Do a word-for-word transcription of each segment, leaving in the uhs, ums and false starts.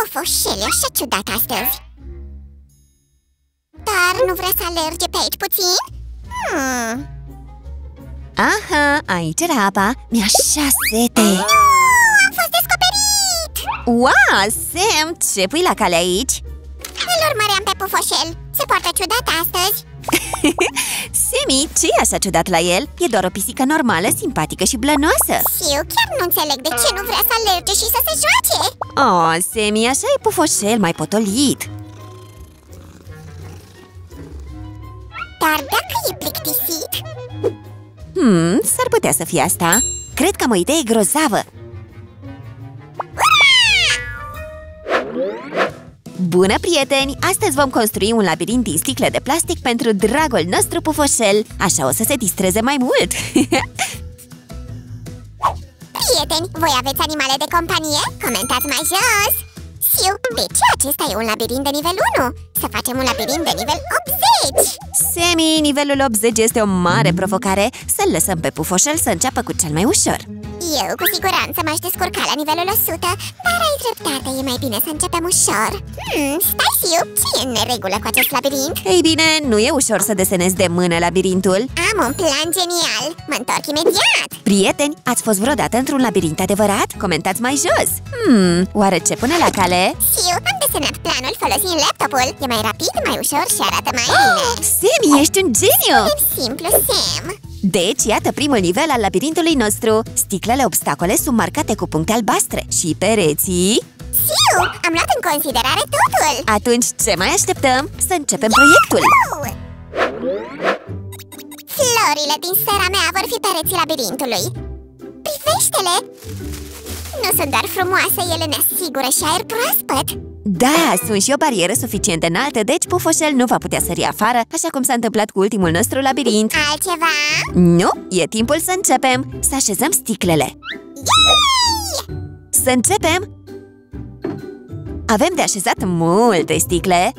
Pofoșel e așa ciudat astăzi. Dar nu vrea să alerge pe aici puțin? Hmm. Aha, aici era apa. Mi-e așa sete. Oh, am fost descoperit! Wow, Sam, ce pui la cale aici? Îl urmăream pe Pufoșel. Se poartă ciudat astăzi. Sammy, ce-i așa ciudat la el? E doar o pisică normală, simpatică și blănoasă. Eu chiar nu înțeleg de ce nu vrea să alerge și să se joace. Oh, Sammy, așa e Pufoșel, mai potolit. Dar dacă e plictisit? Hmm, s-ar putea să fie asta. Cred că am o idee grozavă. Bună, prieteni! Astăzi vom construi un labirint din sticle de plastic pentru dragul nostru Pufoșel. Așa o să se distreze mai mult. Prieteni, voi aveți animale de companie? Comentați mai jos! Siu, de ce acesta e un labirint de nivel unu? Să facem un labirint de nivel optzeci! Sammy, nivelul optzeci este o mare provocare. Să-l lăsăm pe Pufoșel să înceapă cu cel mai ușor. Eu cu siguranță m-aș descurca la nivelul o sută, dar ai dreptate, e mai bine să începem ușor. Hmm, stai, Siu, ce e în neregulă cu acest labirint? Ei bine, nu e ușor să desenezi de mână labirintul. Am un plan genial! Mă întorc imediat! Prieteni, ați fost vreodată într-un labirint adevărat? Comentați mai jos! Hmm, oare ce pune la cale? Siu, am desenat planul folosind laptopul. E mai rapid, mai ușor și arată mai bine. Sammy, ești un geniu! E simplu, Sam. Deci, iată primul nivel al labirintului nostru. Sticlele obstacole sunt marcate cu puncte albastre și pereții... Siu, am luat în considerare totul. Atunci, ce mai așteptăm? Să începem proiectul! Florile din sfera mea vor fi pereții labirintului. Privește-le! Nu sunt doar frumoase, ele ne asigură și aer proaspăt. Da, sunt și o barieră suficient de înaltă, deci Pufoșel nu va putea sări afară, așa cum s-a întâmplat cu ultimul nostru labirint. Altceva? Nu, e timpul să începem. Să așezăm sticlele. Yay! Să începem! Avem de așezat multe sticle.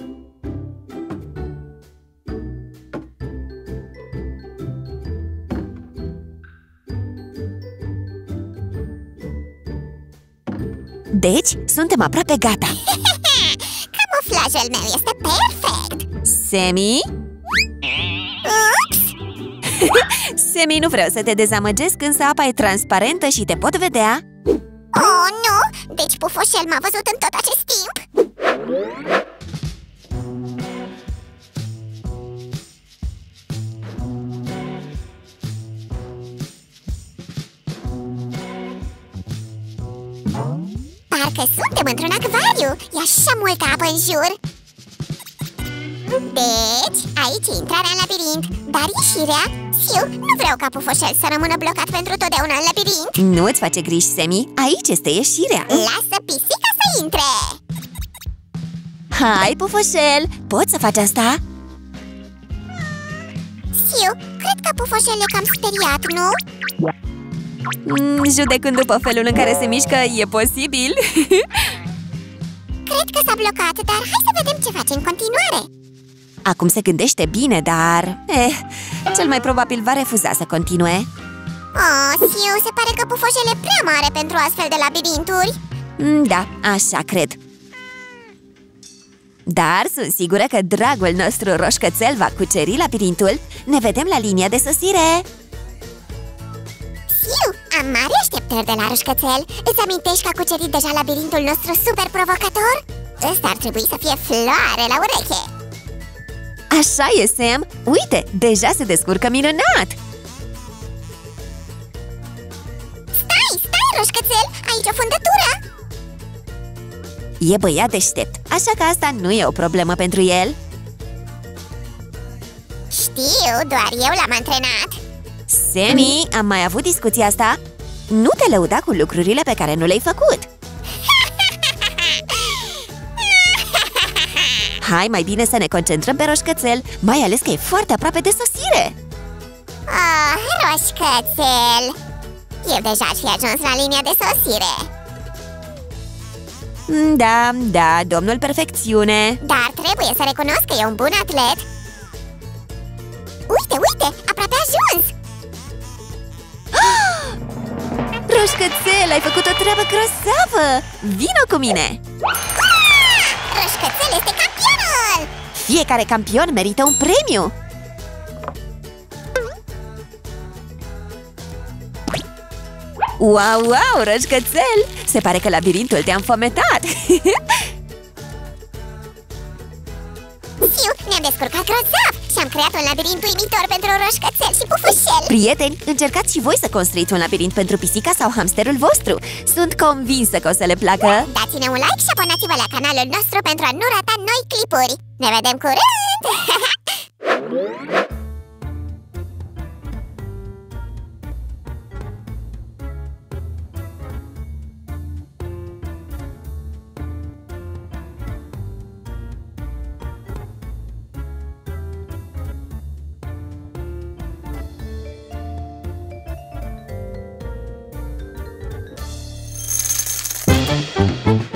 Deci, suntem aproape gata. Camuflajul meu este perfect. Sammy? Ups! Sammy, nu vreau să te dezamăgesc, însă apa e transparentă și te pot vedea. Oh, nu! Deci Pufoșel m-a văzut în tot acest timp? Parcă suntem într-un acvariu. E așa multă apă în jur. Deci, aici e intrarea în labirint. Dar ieșirea? Siu, nu vreau ca Pufoșel să rămână blocat pentru totdeauna în labirint. Nu îți face griji, Sammy. Aici este ieșirea. Lasă pisica să intre. Hai, Pufoșel! Poți să faci asta? Siu, cred că Pufoșel e cam speriat, nu? Mm, judecând după felul în care se mișcă, e posibil. Cred că s-a blocat, dar hai să vedem ce face în continuare. Acum se gândește bine, dar... Eh, cel mai probabil va refuza să continue. Oh, Siu, se pare că Pufoșel e prea mare pentru astfel de labirinturi. mm, Da, așa cred. Dar sunt sigură că dragul nostru roșcățel va cuceri labirintul. Ne vedem la linia de sosire. Siu, am mari așteptări de la roșcățel. Îți amintești că a cucerit deja labirintul nostru super provocator? Ăsta ar trebui să fie floare la ureche. Așa e, Sam! Uite, deja se descurcă minunat! Stai, stai, roșcățel! Aici o fundătură! E băiat deștept, așa că asta nu e o problemă pentru el. Știu, doar eu l-am antrenat. Sammy, am mai avut discuția asta? Nu te lăuda cu lucrurile pe care nu le-ai făcut. Hai, mai bine să ne concentrăm pe roșcățel, mai ales că e foarte aproape de sosire. Oh, roșcățel! Eu deja aș fi ajuns la linia de sosire. Da, da, domnul perfecțiune. Dar trebuie să recunosc că e un bun atlet. Uite, uite, aproape a ajuns! Roșcățel, ai făcut o treabă grozavă! Vino cu mine! Roșcățel este campionul! Fiecare campion merită un premiu! Wow, wow, Roșcățel! Se pare că labirintul te-a înfometat! Fiu, ne-am descurcat grozav și am creat un labirint uimitor pentru Roșcățel și Pufușel! Prieteni, încercați și voi să construiți un labirint pentru pisica sau hamsterul vostru! Sunt convinsă că o să le placă! Dați-ne un like și abonați-vă la canalul nostru pentru a nu rata noi clipuri! Ne vedem curând! Thank you.